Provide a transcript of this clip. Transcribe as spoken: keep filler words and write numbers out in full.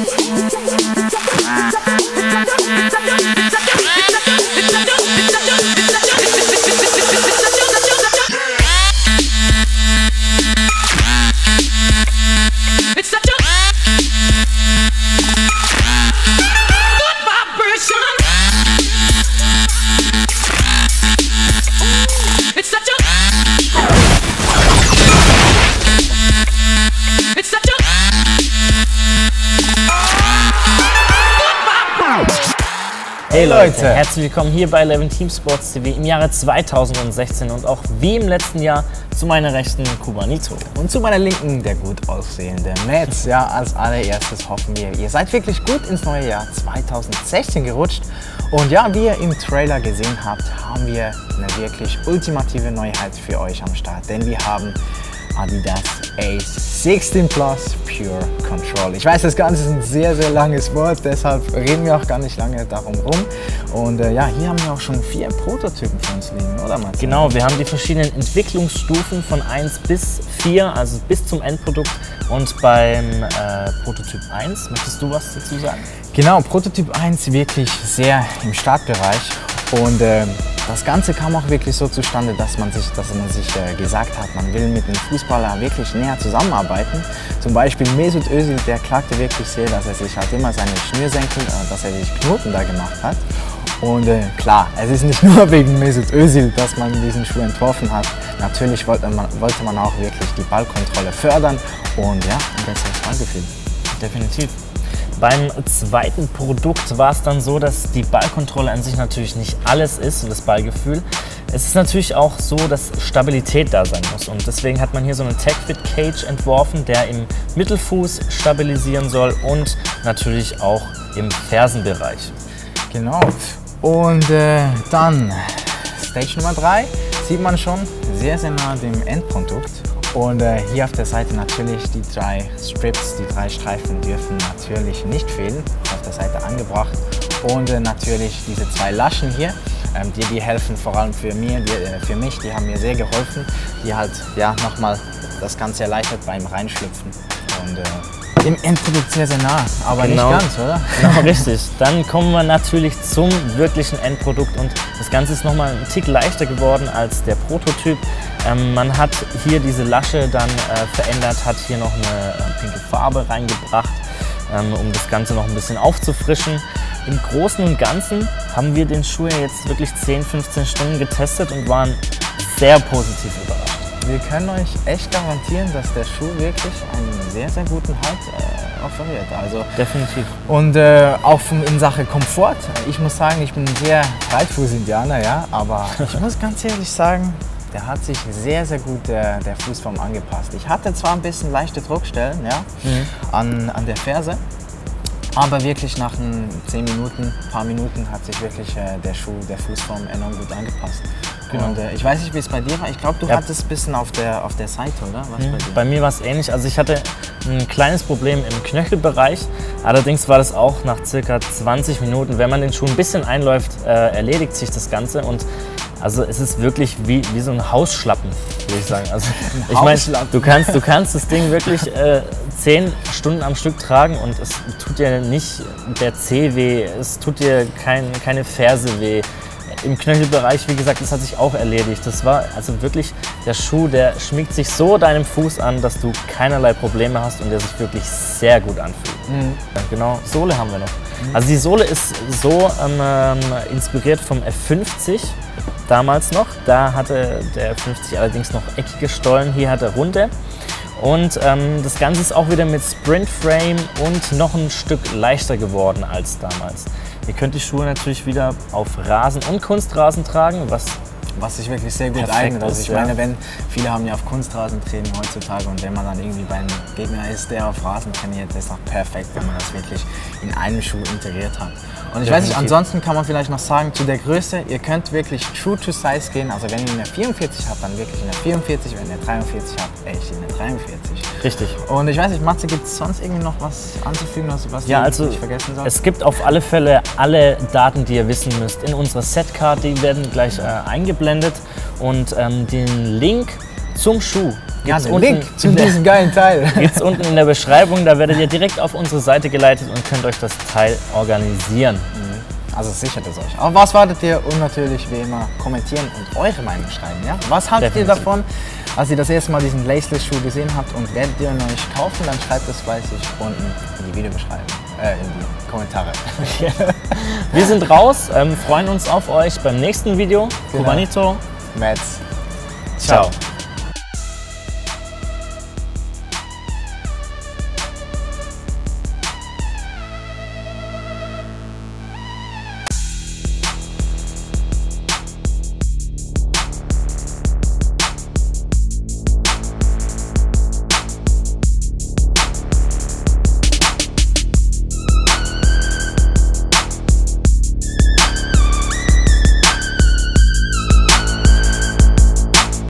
Hey Leute, herzlich willkommen hier bei Eleven Team Sports T V im Jahre zweitausendsechzehn und auch wie im letzten Jahr zu meiner rechten Kubanito. Und zu meiner linken der gut aussehende Mats. Ja, als allererstes hoffen wir, ihr seid wirklich gut ins neue Jahr zweitausendsechzehn gerutscht. Und ja, wie ihr im Trailer gesehen habt, haben wir eine wirklich ultimative Neuheit für euch am Start. Denn wir haben Adidas Ace sechzehn Plus Pure Control. Ich weiß, das Ganze ist ein sehr, sehr langes Wort, deshalb reden wir auch gar nicht lange darum rum. Und äh, ja, hier haben wir auch schon vier Prototypen für uns liegen, oder Martin? Genau, wir haben die verschiedenen Entwicklungsstufen von eins bis vier, also bis zum Endprodukt. Und beim äh, Prototyp eins, möchtest du was dazu sagen? Genau, Prototyp eins wirklich sehr im Startbereich. Und äh, das Ganze kam auch wirklich so zustande, dass man sich, dass man sich äh, gesagt hat, man will mit dem Fußballer wirklich näher zusammenarbeiten. Zum Beispiel Mesut Özil, der klagte wirklich sehr, dass er sich halt immer seine Schnürsenkel, äh, dass er sich Knoten da gemacht hat. Und äh, klar, es ist nicht nur wegen Mesut Özil, dass man diesen Schuh entworfen hat. Natürlich wollte man, wollte man auch wirklich die Ballkontrolle fördern und ja, ein besseres Ballgefühl. Definitiv. Beim zweiten Produkt war es dann so, dass die Ballkontrolle an sich natürlich nicht alles ist und das Ballgefühl. Es ist natürlich auch so, dass Stabilität da sein muss und deswegen hat man hier so einen TechFit Cage entworfen, der im Mittelfuß stabilisieren soll und natürlich auch im Fersenbereich. Genau. Und äh, dann Stage Nummer drei sieht man schon sehr, sehr nah dem Endprodukt. Und äh, hier auf der Seite natürlich die drei Strips, die drei Streifen dürfen natürlich nicht fehlen, auf der Seite angebracht. Und äh, natürlich diese zwei Laschen hier, ähm, die, die helfen vor allem für, mir, die, äh, für mich, die haben mir sehr geholfen, die halt ja, nochmal das Ganze erleichtert beim Reinschlüpfen. Und, äh, im Endprodukt sehr, sehr nah, aber genau, nicht ganz, oder? Genau, richtig. Dann kommen wir natürlich zum wirklichen Endprodukt und das Ganze ist nochmal ein Tick leichter geworden als der Prototyp. Ähm, man hat hier diese Lasche dann äh, verändert, hat hier noch eine äh, pinke Farbe reingebracht, ähm, um das Ganze noch ein bisschen aufzufrischen. Im Großen und Ganzen haben wir den Schuh jetzt wirklich zehn, fünfzehn Stunden getestet und waren sehr positiv überrascht. Wir können euch echt garantieren, dass der Schuh wirklich einen sehr, sehr guten Halt äh, offeriert. Also definitiv. Und äh, auch in Sache Komfort. Ich muss sagen, ich bin ein sehr Breitfuß-Indianer, ja, aber ich muss ganz ehrlich sagen, der hat sich sehr, sehr gut der, der Fußform angepasst. Ich hatte zwar ein bisschen leichte Druckstellen, ja, mhm. an, an der Ferse, aber wirklich nach zehn Minuten, ein paar Minuten hat sich wirklich äh, der Schuh der Fußform enorm gut angepasst. Genau. Und äh, ich weiß nicht, wie es bei dir war. Ich glaube, du ja. hattest ein bisschen auf der, auf der Seite, oder? Was mhm. bei dir? Bei mir war es ähnlich. Also ich hatte ein kleines Problem im Knöchelbereich. Allerdings war das auch nach circa zwanzig Minuten. Wenn man den Schuh ein bisschen einläuft, äh, erledigt sich das Ganze. Und also es ist wirklich wie, wie so ein Hausschlappen, würde ich sagen. Also ich meine, du kannst, du kannst das Ding wirklich äh, zehn Stunden am Stück tragen und es tut dir nicht der Zeh weh, es tut dir kein, keine Ferse weh. Im Knöchelbereich, wie gesagt, das hat sich auch erledigt. Das war also wirklich der Schuh, der schmiegt sich so deinem Fuß an, dass du keinerlei Probleme hast und der sich wirklich sehr gut anfühlt. Mhm. Ja, genau, Sohle haben wir noch. Mhm. Also die Sohle ist so ähm, inspiriert vom F fünfzig damals noch. Da hatte der F fünfzig allerdings noch eckige Stollen, hier hat er runde. Und ähm, das Ganze ist auch wieder mit Sprint Frame und noch ein Stück leichter geworden als damals. Ihr könnt die Schuhe natürlich wieder auf Rasen und Kunstrasen tragen, was, was sich wirklich sehr gut eignet. Also ich ja. meine, wenn viele haben ja auf Kunstrasen trainieren heutzutage und wenn man dann irgendwie beim Gegner ist, der auf Rasen trainiert, ist auch perfekt, wenn man das wirklich in einem Schuh integriert hat. Und ich Definitiv. weiß nicht, ansonsten kann man vielleicht noch sagen, zu der Größe, ihr könnt wirklich true to size gehen. Also wenn ihr eine vierundvierzig habt, dann wirklich eine vierundvierzig, wenn ihr eine dreiundvierzig habt, echt eine dreiundvierzig. Richtig. Und ich weiß nicht, Matze, gibt es sonst irgendwie noch was anzufügen, was, was ja, du also nicht vergessen sollst? Es gibt auf alle Fälle alle Daten, die ihr wissen müsst, in unserer Setcard, die werden gleich äh, eingeblendet und ähm, den Link zum Schuh Ja, Gibt's den unten Link zu in der- diesem geilen Teil. Gibt's unten in der Beschreibung, da werdet ihr direkt auf unsere Seite geleitet und könnt euch das Teil organisieren. Also sichert es euch. Aber was wartet ihr? Und natürlich wie immer kommentieren und eure Meinung schreiben. Ja? Was haltet ihr Definitiv. davon, als ihr das erste Mal diesen Laceless-Schuh gesehen habt und werdet ihr ihn euch kaufen? Dann schreibt es fleißig unten in die Videobeschreibung, äh, in die Kommentare. Wir sind raus, ähm, freuen uns auf euch beim nächsten Video. Genau. Kubanito. Mats. Ciao. Ciao.